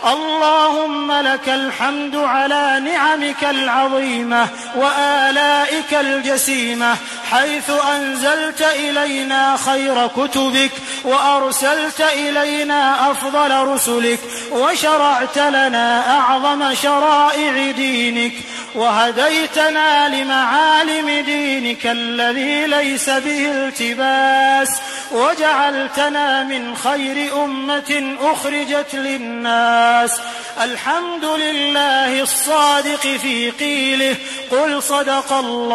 اللهم لك الحمد على نعمك العظيمة وآلائك الجسيمة، حيث أنزلت إلينا خير كتبك وأرسلت إلينا أفضل رسلك وشرعت لنا أعظم شرائع دينك وهديتنا لمعالم دينك الذي ليس به التباس، وجعلتنا من خير أمة أخرجت للناس. الحمد لله الصادق في قيله قل صدق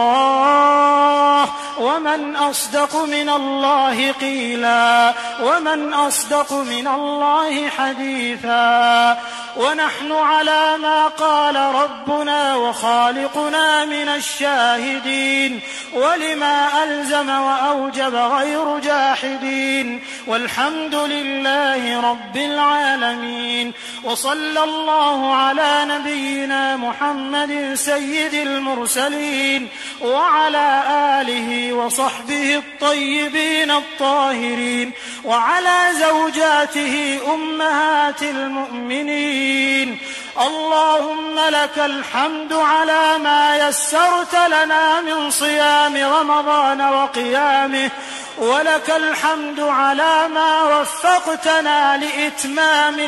الله، ومن أصدق من الله قيلا، ومن أصدق من الله حديثا. ونحن على ما قال ربنا وخالقنا من الشاهدين، ولما ألزم وأوجب غير جاحدين، والحمد لله رب العالمين. وصلى الله على نبينا محمد سيد المرسلين وعلى آله وصحبه الطيبين الطاهرين، وعلى زوجاته أمهات المؤمنين. اللهم لك الحمد على ما يسرت لنا من صيام رمضان وقيامه، ولك الحمد على ما وفقتنا لإتمام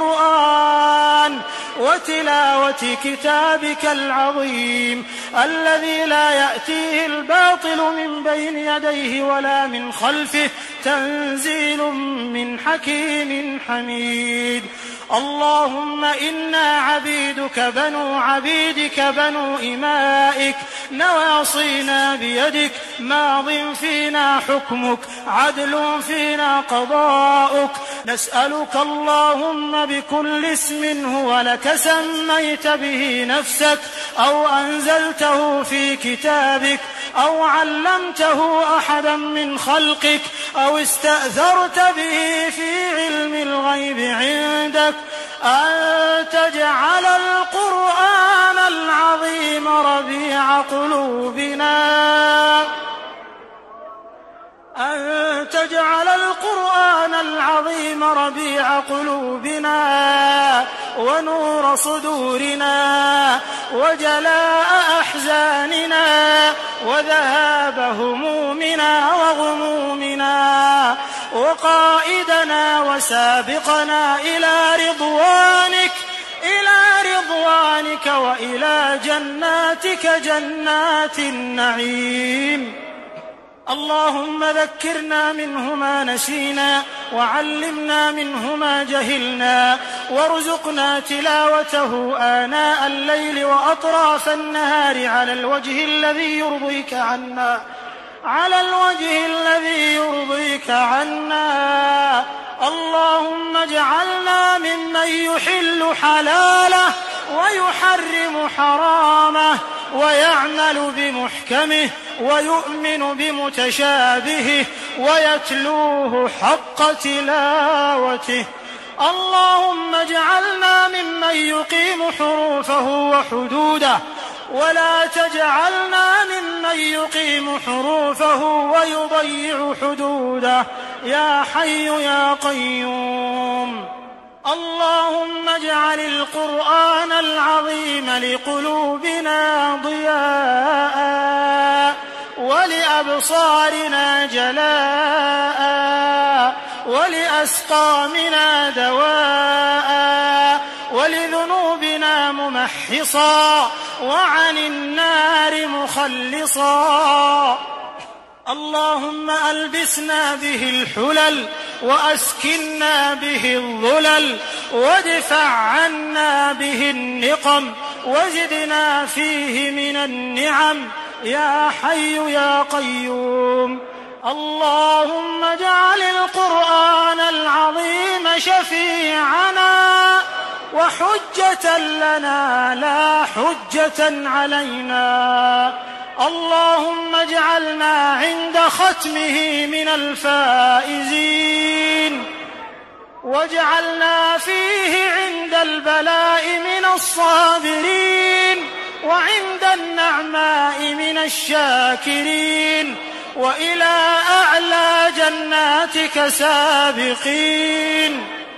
القرآن وتلاوة كتابك العظيم الذي لا يأتيه الباطل من بين يديه ولا من خلفه، تنزيل من حكيم حميد. اللهم إنا عبيدك بنو عبيدك بنو إمائك، نواصينا بيدك، ماض فينا حكمك، عدل فينا قضاؤك. نسألك اللهم بكل اسم هو لك سميت به نفسك أو أنزلته في كتابك أو علمته أحدا من خلقك أو استأثرت به في علم الغيب عندك، أن تجعل القرآن العظيم ربيع قلوبنا، أن تجعل القرآن العظيم ربيع قلوبنا ونور صدورنا وجلاء أحزاننا وذهاب همومنا وغمومنا، وقائدنا وسابقنا إلى رضوانك وإلى جناتك جنات النعيم. اللهم ذكرنا منه ما نسينا وعلمنا منه ما جهلنا، وارزقنا تلاوته آناء الليل وأطراف النهار على الوجه الذي يرضيك عنا. اللهم اجعلنا ممن يحل حلاله ويحرم حرامه ويعمل بمحكمه ويؤمن بمتشابهه ويتلوه حق تلاوته. اللهم اجعلنا ممن يقيم حروفه وحدوده، ولا تجعلنا ممن يقيم حروفه ويضيع حدوده، يا حي يا قيوم. اللهم اجعل القرآن العظيم لقلوبنا ضياء ولأبصارنا جلاء ولأسقامنا دواء ولذنوبنا ممحصا وعن النار مخلصا. اللهم ألبسنا به الحلل وأسكنا به الظلل وادفع عنا به النقم وزدنا فيه من النعم، يا حي يا قيوم. اللهم اجعل القرآن العظيم شفيعنا وحجة لنا لا حجة علينا. اللهم اجعلنا عند ختمه من الفائزين، واجعلنا فيه عند البلاء من الصابرين، وعند النعماء من الشاكرين، وإلى أعلى جناتك سابقين.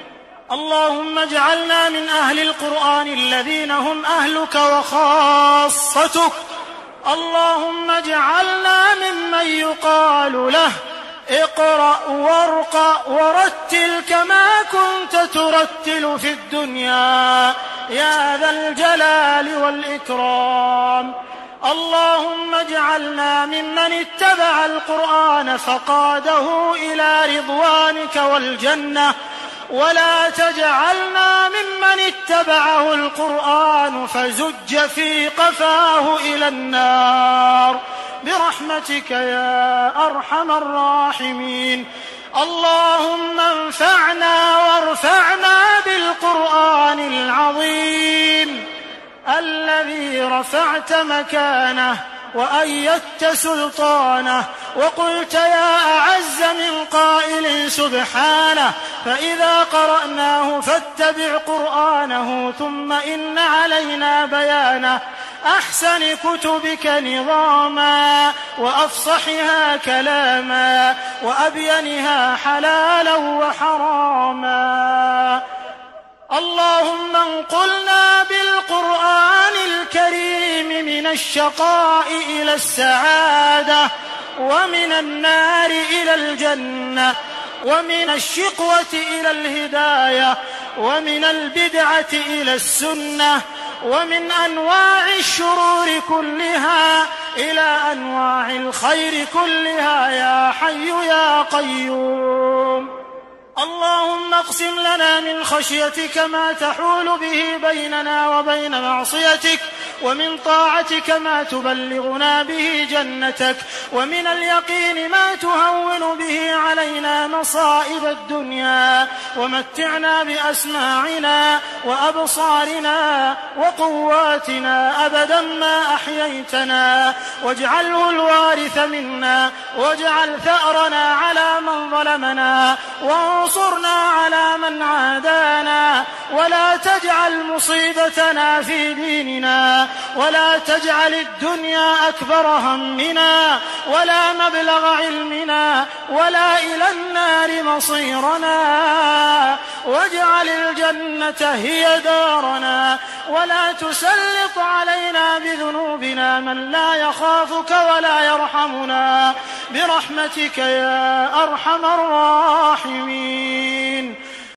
اللهم اجعلنا من أهل القرآن الذين هم أهلك وخاصتك. اللهم اجعلنا ممن يقال له اقرأ وارقى ورتل كما كنت ترتل في الدنيا يا ذا الجلال والإكرام. اللهم اجعلنا ممن اتبع القرآن فقاده إلى رضوانك والجنة، ولا تجعلنا ممن اتبعه القرآن فزج في قفاه إلى النار برحمتك يا أرحم الراحمين. اللهم انفعنا وارفعنا بالقرآن العظيم الذي رفعت مكانه وأيدت سلطانه، وقلت يا أعز من قائل سبحانه فإذا قرأناه فاتبع قرآنه ثم إن علينا بيانه، أحسن كتبك نظاما وأفصحها كلاما وأبينها حلالا وحراما. اللهم انقلنا بالقرآن الكريم من الشقاء إلى السعادة، ومن النار إلى الجنة، ومن الشقوة إلى الهداية، ومن البدعة إلى السنة، ومن أنواع الشرور كلها إلى أنواع الخير كلها يا حي يا قيوم. اللهم اقسم لنا من خشيتك ما تحول به بيننا وبين معصيتك، ومن طاعتك ما تبلغنا به جنتك، ومن اليقين ما تهون به علينا مصائب الدنيا، ومتعنا بأسماعنا وأبصارنا وقواتنا أبدا ما أحييتنا، واجعله الوارث منا، واجعل ثأرنا على من ظلمنا، وانصرنا على من عادانا، ولا تجعل مصيبتنا في ديننا، ولا تجعل الدنيا أكبر همنا ولا مبلغ علمنا ولا إلى النار مصيرنا، واجعل الجنة هي دارنا، ولا تسلط علينا بذنوبنا من لا يخافك ولا يرحمنا برحمتك يا أرحم الراحمين.